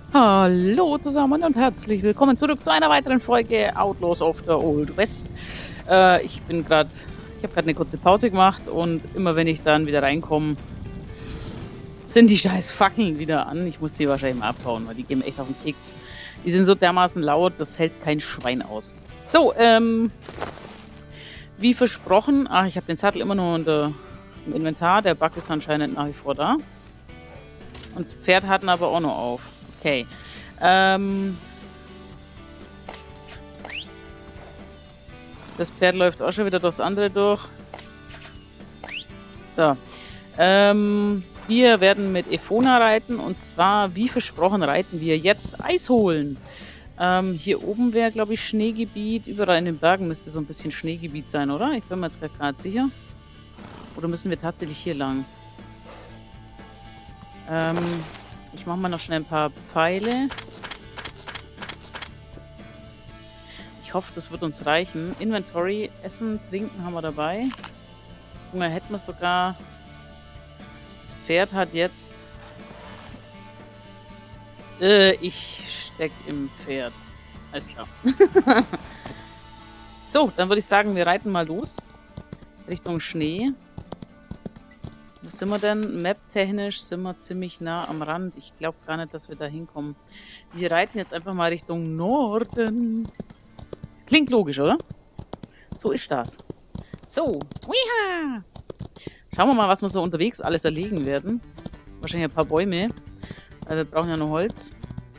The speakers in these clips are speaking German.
Hallo zusammen und herzlich willkommen zurück zu einer weiteren Folge Outlaws of the Old West. Ich habe gerade eine kurze Pause gemacht und immer wenn ich dann wieder reinkomme, sind die scheiß Fackeln wieder an. Ich muss die wahrscheinlich mal abbauen, weil die gehen mir echt auf den Keks. Die sind so dermaßen laut, das hält kein Schwein aus. So, wie versprochen, ich habe den Sattel immer nur im Inventar, der Bug ist anscheinend nach wie vor da. Und das Pferd hatten aber auch noch auf. Okay. Das Pferd läuft auch schon wieder durchs andere durch. So. Wir werden mit Efona reiten. Und zwar, wie versprochen, reiten wir jetzt Eis holen. Hier oben wäre, glaube ich, Schneegebiet. Überall in den Bergen müsste so ein bisschen Schneegebiet sein, oder? Ich bin mir jetzt gerade sicher. Oder müssen wir tatsächlich hier lang? Ich mache mal noch schnell ein paar Pfeile. Ich hoffe, das wird uns reichen. Inventory, Essen, Trinken haben wir dabei. Hunger hätten wir sogar. Das Pferd hat jetzt... ich steck im Pferd. Alles klar. So, dann würde ich sagen, wir reiten mal los. Richtung Schnee. Wo sind wir denn? Map-technisch sind wir ziemlich nah am Rand. Ich glaube gar nicht, dass wir da hinkommen. Wir reiten jetzt einfach mal Richtung Norden. Klingt logisch, oder? So ist das. So. Wiha! Schauen wir mal, was wir so unterwegs alles erlegen werden. Wahrscheinlich ein paar Bäume. Weil wir brauchen ja noch Holz.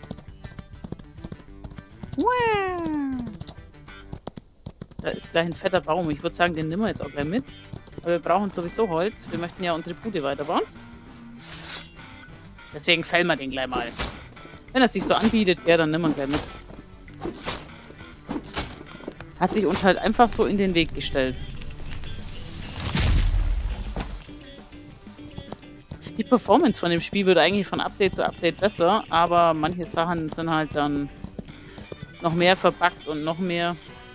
Wiha! Da ist gleich ein fetter Baum. Ich würde sagen, den nehmen wir jetzt auch gleich mit. Aber wir brauchen sowieso Holz. Wir möchten ja unsere Bude weiterbauen. Deswegen fällen wir den gleich mal. Wenn er sich so anbietet, ja, dann nehmen wir ihn gleich mit. Hat sich uns halt einfach so in den Weg gestellt. Die Performance von dem Spiel wird eigentlich von Update zu Update besser, aber manche Sachen sind halt dann noch mehr verbuggt und noch mehr...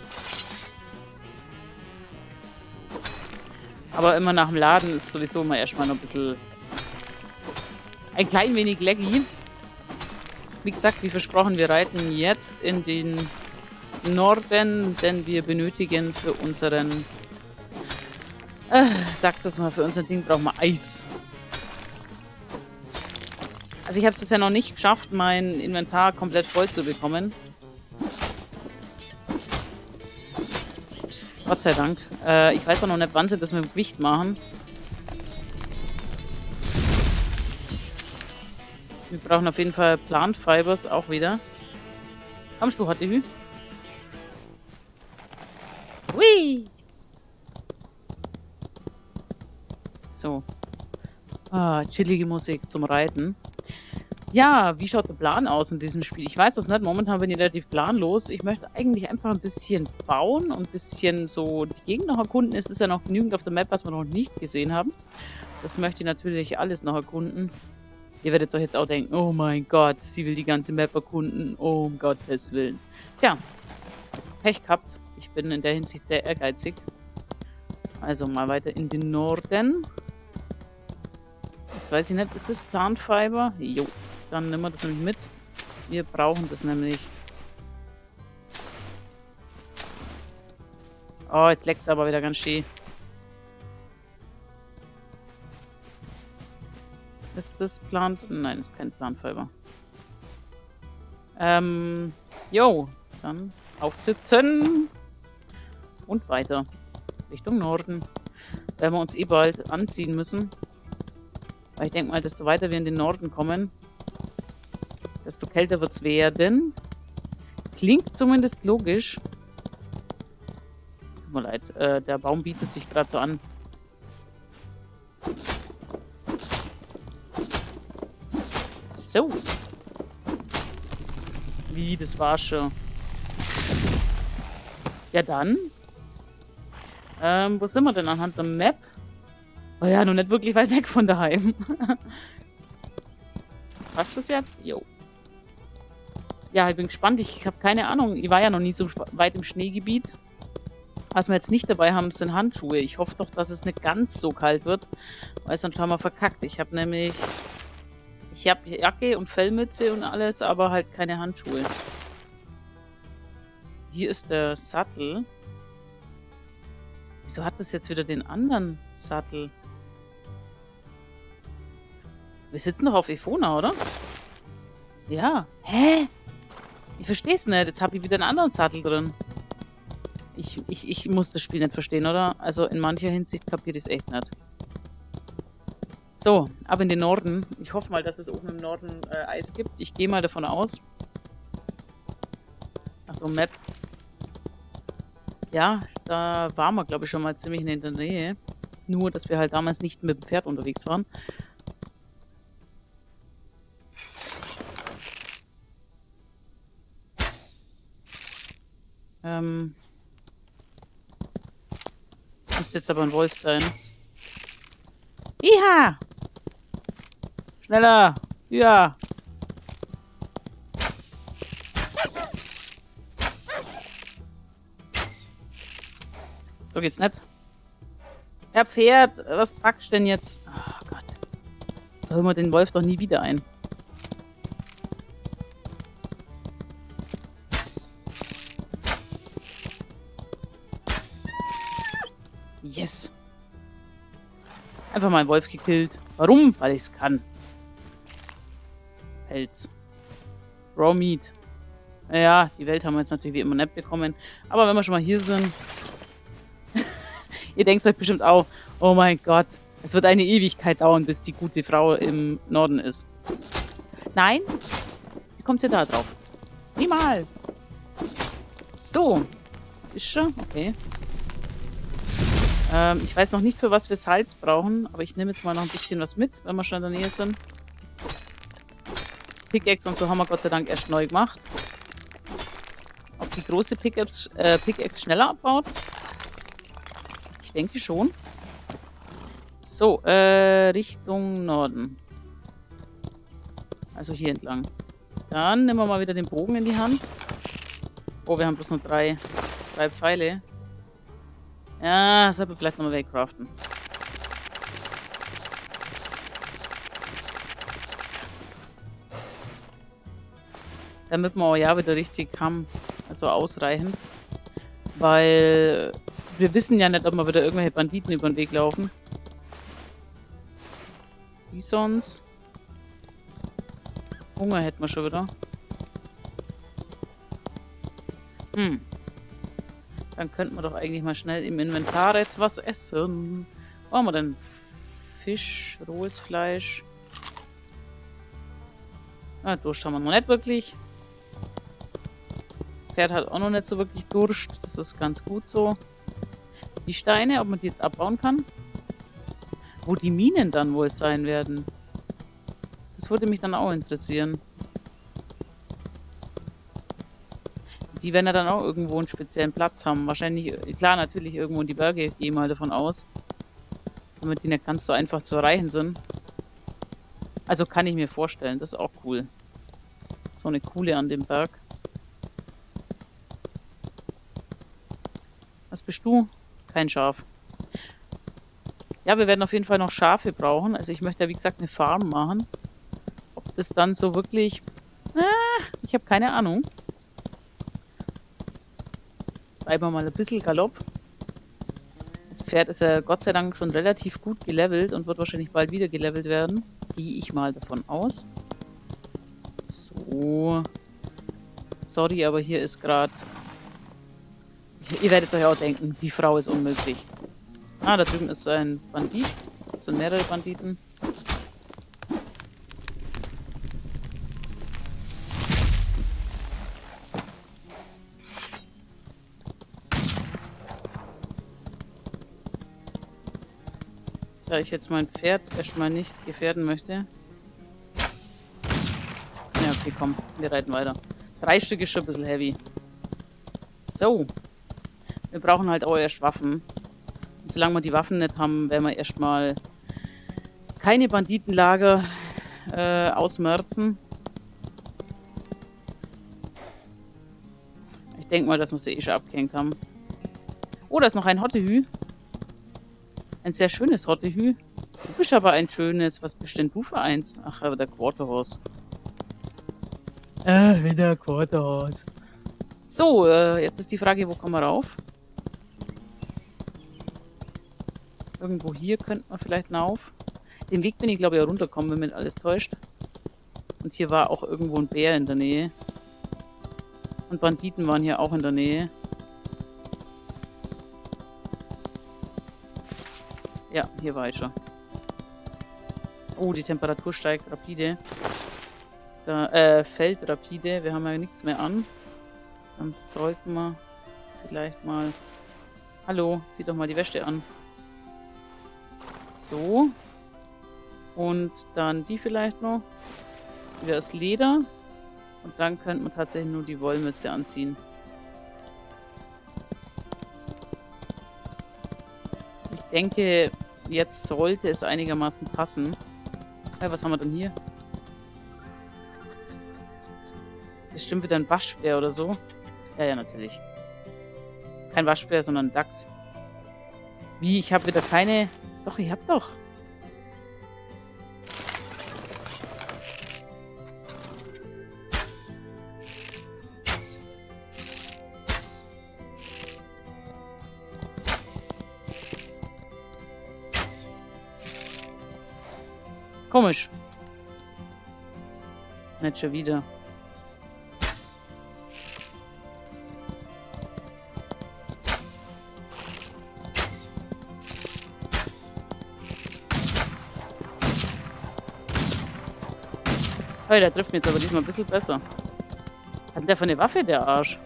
Aber immer nach dem Laden ist sowieso immer erstmal noch ein bisschen... ein klein wenig laggy. Wie gesagt, wie versprochen, wir reiten jetzt in den Norden, denn wir benötigen für unseren... sag das mal, für unser Ding brauchen wir Eis. Also ich habe es bisher noch nicht geschafft, mein Inventar komplett voll zu bekommen. Gott sei Dank. Ich weiß auch noch nicht, wann sie das mit dem Gewicht machen. Wir brauchen auf jeden Fall Plant Fibers auch wieder. Kommst du, Hottehü? Hui! So. Chillige Musik zum Reiten. Ja, wie schaut der Plan aus in diesem Spiel? Ich weiß das nicht. Momentan bin ich relativ planlos. Ich möchte eigentlich einfach ein bisschen bauen und ein bisschen so die Gegend noch erkunden. Es ist ja noch genügend auf der Map, was wir noch nicht gesehen haben. Das möchte ich natürlich alles noch erkunden. Ihr werdet euch jetzt auch denken, oh mein Gott, sie will die ganze Map erkunden. Oh um Gottes Willen. Tja, Pech gehabt. Ich bin in der Hinsicht sehr ehrgeizig. Also mal weiter in den Norden. Jetzt weiß ich nicht, ist das Plant Fiber? Jo. Dann nehmen wir das nämlich mit. Wir brauchen das nämlich. Oh, jetzt leckt es aber wieder ganz schön. Ist das Plant? Nein, ist kein Plant Fiber. Jo. Dann aufsitzen. Und weiter. Richtung Norden. Werden wir uns eh bald anziehen müssen. Weil ich denke mal, desto weiter wir in den Norden kommen, desto kälter wird es werden. Klingt zumindest logisch. Tut mir leid, der Baum bietet sich gerade so an. So. Wie, das war schon. Ja dann. Wo sind wir denn anhand der Map? Oh ja, noch nicht wirklich weit weg von daheim. Passt das jetzt? Jo. Ja, ich bin gespannt. Ich habe keine Ahnung. Ich war ja noch nie so weit im Schneegebiet. Was wir jetzt nicht dabei haben, sind Handschuhe. Ich hoffe doch, dass es nicht ganz so kalt wird, weil sonst haben wir verkackt. Ich habe nämlich Ich habe Jacke und Fellmütze und alles, aber halt keine Handschuhe. Hier ist der Sattel. Wieso hat das jetzt wieder den anderen Sattel? Wir sitzen doch auf Evona, oder? Ja. Hä? Ich verstehe es nicht. Jetzt habe ich wieder einen anderen Sattel drin. Ich muss das Spiel nicht verstehen, oder? Also in mancher Hinsicht kapiere ich es echt nicht. So, ab in den Norden. Ich hoffe mal, dass es oben im Norden Eis gibt. Ich gehe mal davon aus. Achso, Map. Ja, da waren wir, glaube ich, schon mal ziemlich in der Nähe. Nur, dass wir halt damals nicht mit dem Pferd unterwegs waren. Müsste jetzt aber ein Wolf sein. Iha! Schneller! Ja! So geht's nicht. Herr Pferd, was packst du denn jetzt? Oh Gott. So holen wir den Wolf doch nie wieder ein. Yes. Einfach mal einen Wolf gekillt. Warum? Weil ich es kann. Pelz. Raw Meat. Naja, die Welt haben wir jetzt natürlich wie immer nicht bekommen. Aber wenn wir schon mal hier sind... Ihr denkt euch bestimmt auch, oh mein Gott, es wird eine Ewigkeit dauern, bis die gute Frau im Norden ist. Nein? Wie kommt sie da drauf? Niemals! So. Ist schon? Okay. Ich weiß noch nicht, für was wir Salz brauchen, aber ich nehme jetzt mal noch ein bisschen was mit, wenn wir schon in der Nähe sind. Pickaxe und so haben wir Gott sei Dank erst neu gemacht. Ob die große Pickaxe schneller abbaut? Ich denke schon. So, Richtung Norden. Also hier entlang. Dann nehmen wir mal wieder den Bogen in die Hand. Oh, wir haben bloß noch drei Pfeile. Ja, das sollten wir vielleicht nochmal wegcraften. Damit wir auch ja wieder richtig haben. Also ausreichend. Weil wir wissen ja nicht, ob wir wieder irgendwelche Banditen über den Weg laufen. Bisons. Hunger hätten wir schon wieder. Dann könnten wir doch eigentlich mal schnell im Inventar etwas essen. Was haben wir denn? Fisch, rohes Fleisch. Ah, Durst haben wir noch nicht wirklich. Pferd hat auch noch nicht so wirklich Durst. Das ist ganz gut so. Die Steine, ob man die jetzt abbauen kann. Wo die Minen dann wohl sein werden. Das würde mich dann auch interessieren. Die werden ja dann auch irgendwo einen speziellen Platz haben. Wahrscheinlich, klar, natürlich irgendwo in die Berge, gehe ich mal davon aus. Damit die nicht ganz so einfach zu erreichen sind. Also kann ich mir vorstellen, das ist auch cool. So eine Kuhle an dem Berg. Was bist du? Kein Schaf. Ja, wir werden auf jeden Fall noch Schafe brauchen. Also ich möchte ja wie gesagt eine Farm machen. Ob das dann so wirklich... ich habe keine Ahnung. Bleiben wir mal ein bisschen Galopp. Das Pferd ist ja Gott sei Dank schon relativ gut gelevelt und wird wahrscheinlich bald wieder gelevelt werden. Gehe ich mal davon aus. So. Sorry, aber hier ist gerade... Ihr werdet euch auch denken, die Frau ist unmöglich. Ah, da drüben ist ein Bandit. Das sind mehrere Banditen. Da ich jetzt mein Pferd erstmal nicht gefährden möchte. Ja, okay, komm. Wir reiten weiter. 3 Stück ist schon ein bisschen heavy. So. Wir brauchen halt auch erst Waffen. Und solange wir die Waffen nicht haben, werden wir erstmal keine Banditenlager ausmerzen. Ich denke mal, dass wir sie eh schon abgehängt haben. Oh, da ist noch ein Hottehü. Ein sehr schönes Hottehü. Du bist aber ein schönes. Was bist denn du für eins? Ach, aber der Quarterhorse. Wieder Quarterhorse. So, jetzt ist die Frage, wo kommen wir rauf? Irgendwo hier könnte man vielleicht rauf. Den Weg bin ich, glaube ich, auch runterkommen, wenn mich alles täuscht. Und hier war auch irgendwo ein Bär in der Nähe. Und Banditen waren hier auch in der Nähe. Ja, hier war ich schon. Oh, die Temperatur steigt rapide. Da, fällt rapide. Wir haben ja nichts mehr an. Dann sollten wir vielleicht mal... Hallo, zieh doch mal die Wäsche an. So. Und dann die vielleicht noch. Wieder das Leder. Und dann könnte man tatsächlich nur die Wollmütze anziehen. Ich denke, jetzt sollte es einigermaßen passen. Ja, was haben wir denn hier? Das ist bestimmt wieder ein Waschbär oder so. Ja, ja, natürlich. Kein Waschbär, sondern ein Dachs. Wie? Ich habe wieder keine... Doch, ich hab doch. Komisch. Nicht schon wieder. Hey, der trifft mich jetzt aber diesmal ein bisschen besser. Hat denn der für eine Waffe, der Arsch?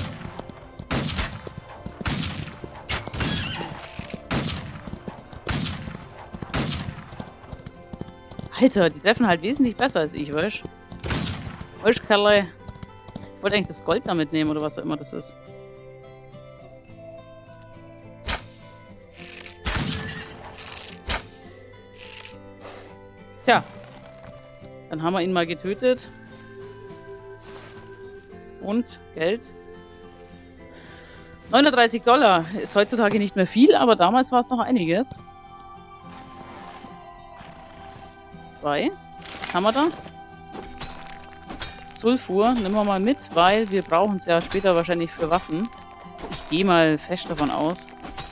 Alter, die treffen halt wesentlich besser als ich, weißt du? Weißt du, Kerle? Ich wollte eigentlich das Gold damit nehmen, oder was auch immer das ist. Tja. Dann haben wir ihn mal getötet. Und Geld. 39 $. Ist heutzutage nicht mehr viel, aber damals war es noch einiges. 2. Was haben wir da? Sulfur. Nehmen wir mal mit, weil wir brauchen es ja später wahrscheinlich für Waffen. Ich gehe mal fest davon aus.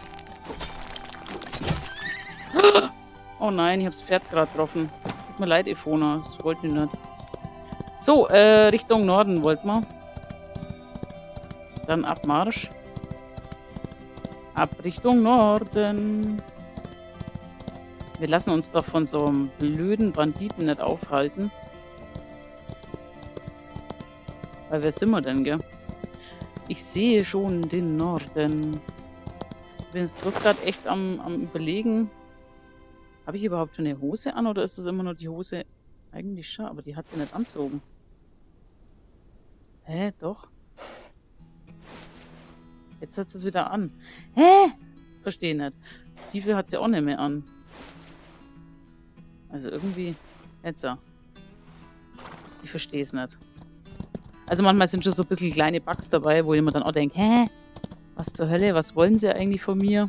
Oh nein, ich habe das Pferd gerade getroffen. Tut mir leid, Evona. Das wollte ich nicht. So, Richtung Norden wollten wir. Dann Abmarsch. Ab Richtung Norden. Wir lassen uns doch von so einem blöden Banditen nicht aufhalten. Weil wer sind wir denn, gell? Ich sehe schon den Norden. Ich bin jetzt bloß gerade echt am Überlegen. Habe ich überhaupt schon eine Hose an oder ist das immer nur die Hose? Eigentlich schon, aber die hat sie nicht anzogen. Hä, doch. Jetzt hat sie es wieder an. Hä? Verstehe nicht. Stiefel hat sie auch nicht mehr an. Also irgendwie... Jetzt ja. Ich verstehe es nicht. Also manchmal sind schon so ein bisschen kleine Bugs dabei, wo jemand dann auch denkt, hä? Was zur Hölle? Was wollen sie eigentlich von mir?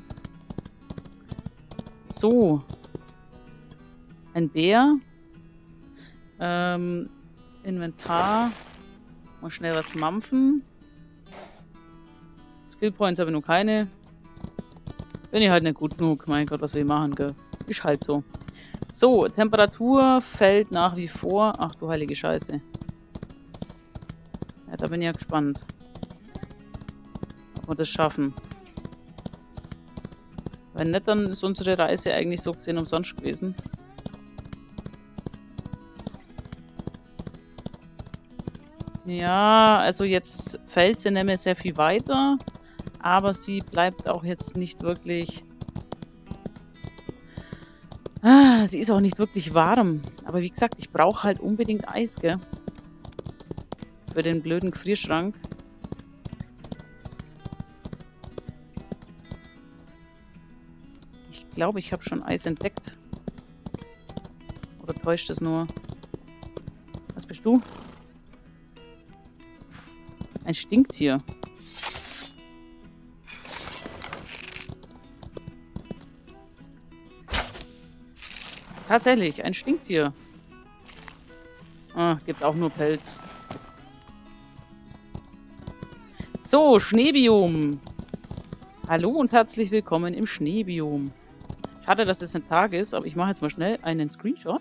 So. Ein Bär. Inventar. Mal schnell was mampfen. Skillpoints habe ich noch keine. Bin ich halt nicht gut genug. Mein Gott, was will ich machen, gell? Ist halt so. So, Temperatur fällt nach wie vor. Ach du heilige Scheiße. Ja, da bin ich ja gespannt. Ob wir das schaffen. Wenn nicht, dann ist unsere Reise eigentlich so gesehen umsonst gewesen. Ja, also jetzt fällt sie nämlich sehr viel weiter. Aber sie bleibt auch jetzt nicht wirklich... Ah, sie ist auch nicht wirklich warm. Aber wie gesagt, ich brauche halt unbedingt Eis, gell? Für den blöden Gefrierschrank. Ich glaube, ich habe schon Eis entdeckt. Oder täuscht es nur? Was bist du? Ein Stinktier. Tatsächlich, ein Stinktier. Ah, gibt auch nur Pelz. So, Schneebiom. Hallo und herzlich willkommen im Schneebiom. Schade, dass es ein Tag ist, aber ich mache jetzt mal schnell einen Screenshot.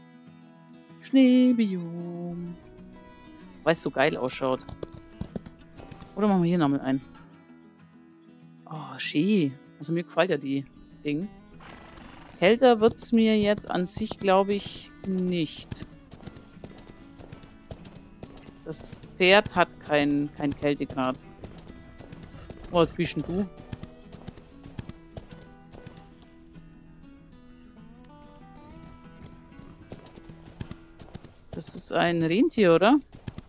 Schneebiom. Weil es so geil ausschaut. Oder machen wir hier nochmal einen. Oh, schön. Also mir gefällt ja die Ding. Kälter wird es mir jetzt an sich, glaube ich, nicht. Das Pferd hat kein Kältegrad. Oh, was bist denn du? Das ist ein Rentier, oder?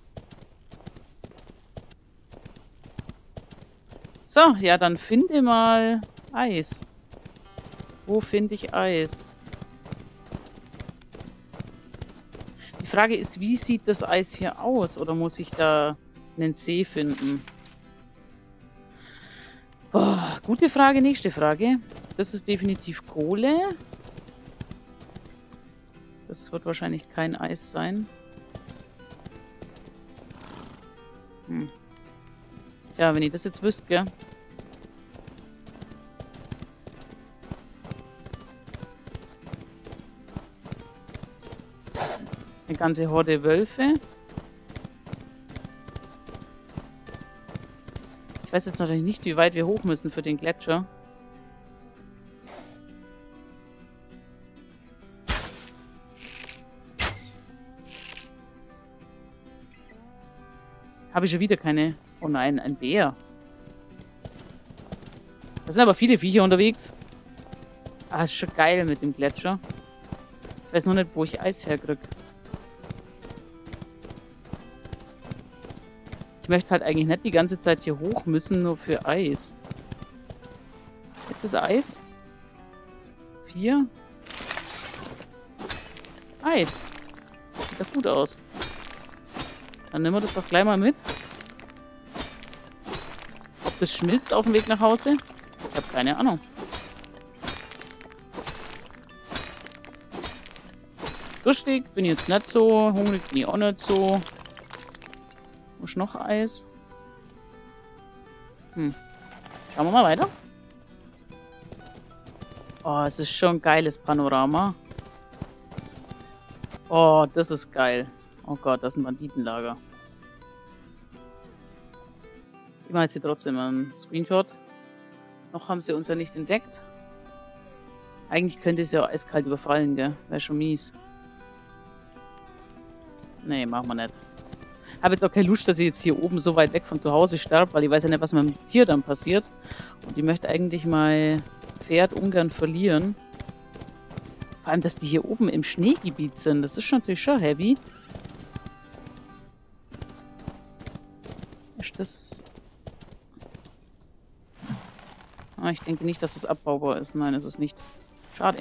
So, ja, dann finde mal Eis. Wo finde ich Eis? Die Frage ist, wie sieht das Eis hier aus? Oder muss ich da einen See finden? Boah, gute Frage, nächste Frage. Das ist definitiv Kohle. Das wird wahrscheinlich kein Eis sein. Tja, wenn ihr das jetzt wüsst, gell? Eine ganze Horde Wölfe. Ich weiß jetzt natürlich nicht, wie weit wir hoch müssen für den Gletscher. Habe ich schon wieder keine... Oh nein, ein Bär. Da sind aber viele Viecher unterwegs. Ah, ist schon geil mit dem Gletscher. Ich weiß nur nicht, wo ich Eis herkriege. Ich möchte halt eigentlich nicht die ganze Zeit hier hoch müssen, nur für Eis. Ist das Eis? 4. Eis. Sieht doch gut aus. Dann nehmen wir das doch gleich mal mit. Ob das schmilzt auf dem Weg nach Hause? Ich habe keine Ahnung. Durstig bin ich jetzt nicht so. Hungrig bin ich auch nicht so. Wo ist noch Eis? Schauen wir mal weiter. Oh, es ist schon ein geiles Panorama. Oh, das ist geil. Oh Gott, das ist ein Banditenlager. Ich mache jetzt hier trotzdem einen Screenshot. Noch haben sie uns ja nicht entdeckt. Eigentlich könnte es ja auch eiskalt überfallen, gell? Wäre schon mies. Nee, machen wir nicht. Habe jetzt auch keine Lust, dass ich jetzt hier oben so weit weg von zu Hause sterbe, weil ich weiß ja nicht, was mit dem Tier dann passiert. Und ich möchte eigentlich mein Pferd ungern verlieren. Vor allem, dass die hier oben im Schneegebiet sind. Das ist natürlich schon heavy. Ist das... Ah, ich denke nicht, dass es abbaubar ist. Nein, ist es nicht. Schade.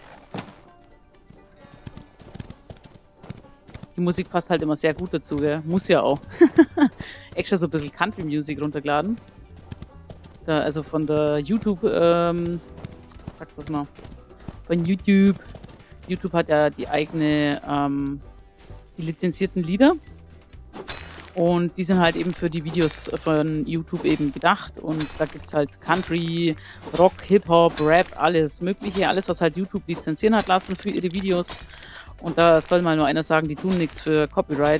Die Musik passt halt immer sehr gut dazu, gell? Muss ja auch. Extra so ein bisschen Country Music runtergeladen. Da, also von der YouTube, sag das mal. Von YouTube. YouTube hat ja die eigene, die lizenzierten Lieder. Und die sind halt eben für die Videos von YouTube eben gedacht. Und da gibt es halt Country, Rock, Hip-Hop, Rap, alles Mögliche. Alles, was halt YouTube lizenzieren hat lassen für ihre Videos. Und da soll mal nur einer sagen, die tun nichts für Copyright.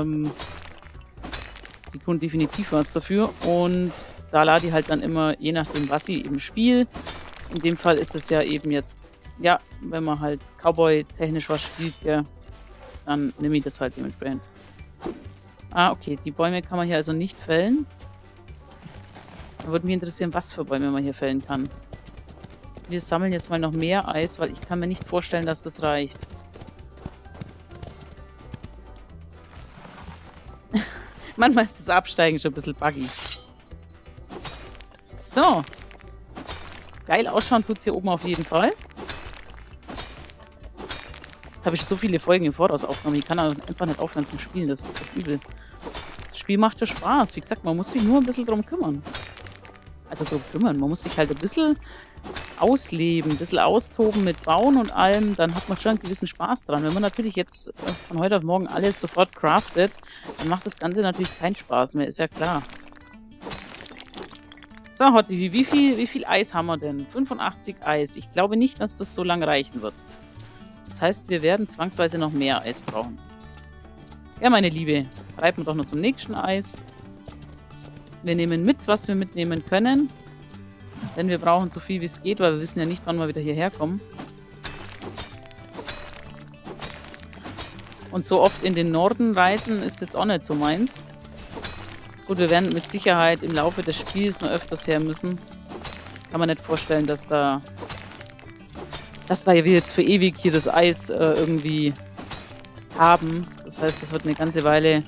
Die tun definitiv was dafür. Und da lade ich halt dann immer, je nachdem, was ich eben spiele. In dem Fall ist es ja eben jetzt, ja, wenn man halt Cowboy-technisch was spielt, ja, dann nehme ich das halt dementsprechend. Ah, okay, die Bäume kann man hier also nicht fällen. Da würde mich interessieren, was für Bäume man hier fällen kann. Wir sammeln jetzt mal noch mehr Eis, weil ich kann mir nicht vorstellen, dass das reicht. Manchmal ist das Absteigen schon ein bisschen buggy. So. Geil ausschauen tut es hier oben auf jeden Fall. Jetzt habe ich so viele Folgen im Voraus aufgenommen. Ich kann einfach nicht aufhören zum Spielen. Das ist echt übel. Das Spiel macht ja Spaß. Wie gesagt, man muss sich nur ein bisschen drum kümmern. Also drum kümmern. Man muss sich halt ein bisschen ausleben, ein bisschen austoben mit Bauen und allem, dann hat man schon einen gewissen Spaß dran. Wenn man natürlich jetzt von heute auf morgen alles sofort craftet, dann macht das Ganze natürlich keinen Spaß mehr, ist ja klar. So, Hotti, wie viel Eis haben wir denn? 85 Eis. Ich glaube nicht, dass das so lange reichen wird. Das heißt, wir werden zwangsweise noch mehr Eis brauchen. Ja, meine Liebe, reiten wir doch noch zum nächsten Eis. Wir nehmen mit, was wir mitnehmen können. Denn wir brauchen so viel, wie es geht, weil wir wissen ja nicht, wann wir wieder hierher kommen. Und so oft in den Norden reiten ist jetzt auch nicht so meins. Gut, wir werden mit Sicherheit im Laufe des Spiels noch öfters her müssen. Kann man nicht vorstellen, dass da wir jetzt für ewig hier das Eis irgendwie haben. Das heißt, das wird eine ganze Weile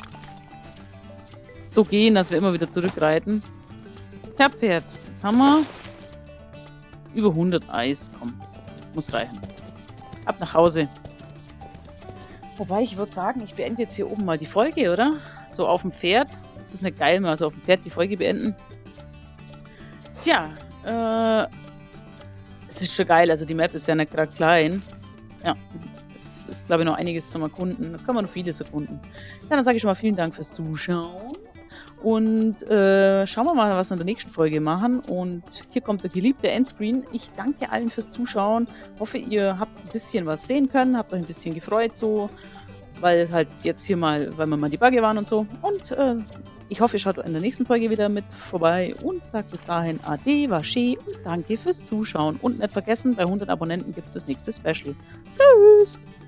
so gehen, dass wir immer wieder zurückreiten. Tja, Pferd. Jetzt haben wir über 100 Eis. Komm, muss reichen. Ab nach Hause. Wobei, ich würde sagen, ich beende jetzt hier oben mal die Folge, oder? So auf dem Pferd. Das ist nicht geil, mal so auf dem Pferd die Folge beenden. Tja, es ist schon geil. Also die Map ist ja nicht gerade klein. Ja, es ist, glaube ich, noch einiges zum Erkunden. Da kann man noch vieles erkunden. Ja, dann sage ich schon mal vielen Dank fürs Zuschauen. Und schauen wir mal, was wir in der nächsten Folge machen. Und hier kommt der geliebte Endscreen. Ich danke allen fürs Zuschauen. Hoffe, ihr habt ein bisschen was sehen können. Habt euch ein bisschen gefreut so. Weil halt jetzt hier mal, weil wir mal die Bugge waren und so. Und ich hoffe, ihr schaut in der nächsten Folge wieder mit vorbei. Und sagt bis dahin Ade, Wasche und danke fürs Zuschauen. Und nicht vergessen, bei 100 Abonnenten gibt es das nächste Special. Tschüss!